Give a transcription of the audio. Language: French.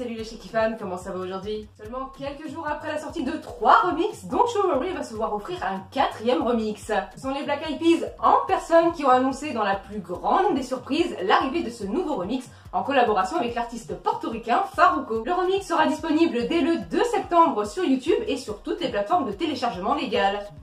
salut les Shaky fans, comment ça va aujourd'hui? Seulement quelques jours après la sortie de 3 remixes, donc You Worry va se voir offrir un 4e remix. Ce sont les Black Eyed Peas en personne qui ont annoncé dans la plus grande des surprises l'arrivée de ce nouveau remix en collaboration avec l'artiste portoricain Farruko. Le remix sera disponible dès le 2 septembre sur YouTube et sur toutes les plateformes de téléchargement légales.